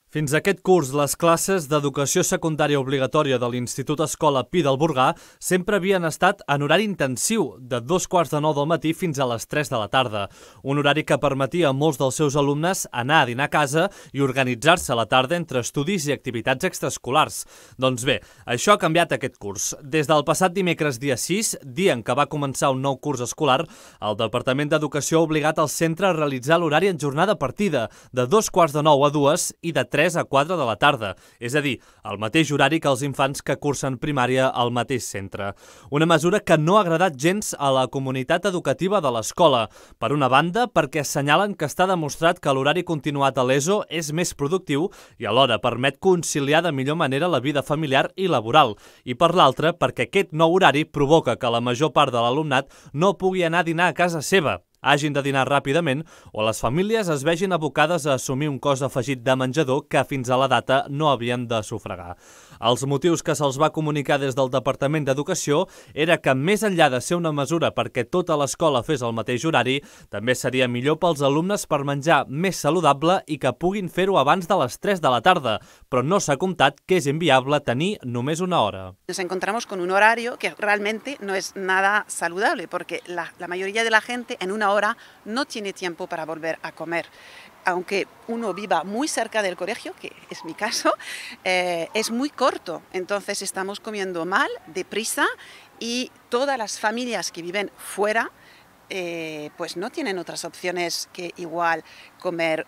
Fins aquest curs, les classes d'educació secundària obligatòria de l'Institut Escola Pi del Burgar sempre havien estat en horari intensiu, de 2:45 del matí fins a les 3 de la tarda. Un horari que permetia a molts dels seus alumnes anar a dinar a casa i organitzar-se a la tarda entre estudis i activitats extraescolars. Doncs bé, això ha canviat aquest curs. Des del passat dimecres dia 6, dia en què va començar un nou curs escolar, el Departament d'Educació ha obligat el centre a realitzar l'horari en jornada partida, de 2:45 a 2 i de 3 a 4 de la tarda, és a dir, el mateix horari que els infants que cursen primària al mateix centre. Una mesura que no ha agradat gens a la comunitat educativa de l'escola. Per una banda, perquè assenyalen que està demostrat que l'horari continuat a l'ESO és més productiu i alhora permet conciliar de millor manera la vida familiar i laboral. I per l'altra, perquè aquest nou horari provoca que la major part de l'alumnat no pugui anar a dinar a casa seva, hagin de dinar ràpidament o les famílies es vegin abocades a assumir un cost afegit de menjador que fins a la data no havien de sufragar. Els motius que se'ls va comunicar des del Departament d'Educació era que, més enllà de ser una mesura perquè tota l'escola fes el mateix horari, també seria millor pels alumnes per menjar més saludable i que puguin fer-ho abans de les 3 de la tarda, però no s'ha comptat que és inviable tenir només una hora. Nos encontramos con un horario que realmente no es nada saludable, porque la mayoría de la gente en una hora no tiene tiempo para volver a comer. Aunque uno viva muy cerca del colegio, que es mi caso, es muy corto. Entonces estamos comiendo mal, deprisa, y todas las familias que viven fuera pues no tienen otras opciones que igual comer,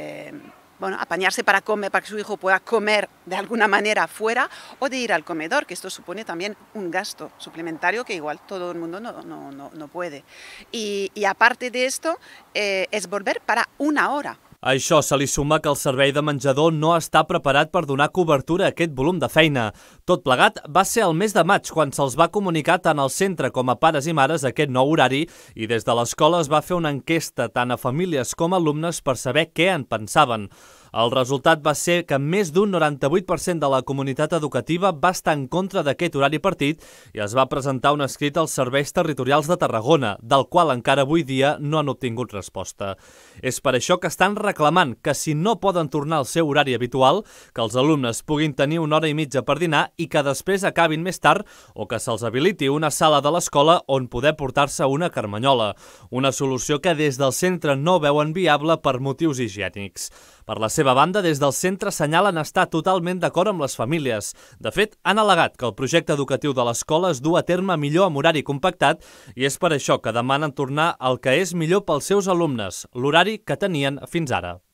apañarse para comer, para que su hijo pueda comer de alguna manera fuera, o de ir al comedor, que esto supone también un gasto suplementario que igual todo el mundo no puede. Y aparte de esto, es volver para una hora. A això se li suma que el servei de menjador no està preparat per donar cobertura a aquest volum de feina. Tot plegat va ser el mes de maig quan se'ls va comunicar tant al centre com a pares i mares aquest nou horari i des de l'escola es va fer una enquesta tant a famílies com a alumnes per saber què en pensaven. El resultat va ser que més d'un 98% de la comunitat educativa va estar en contra d'aquest horari partit i es va presentar un escrit als serveis territorials de Tarragona, del qual encara avui dia no han obtingut resposta. És per això que estan reclamant que si no poden tornar al seu horari habitual, que els alumnes puguin tenir una hora i mitja per dinar i que després acabin més tard o que se'ls habiliti una sala de l'escola on poder portar-se una carmanyola. Una solució que des del centre no veuen viable per motius higiènics. Per la seva banda, des del centre assenyalen estar totalment d'acord amb les famílies. De fet, han al·legat que el projecte educatiu de l'escola es du a terme millor amb horari compactat i és per això que demanen tornar al que és millor pels seus alumnes, l'horari que tenien fins ara.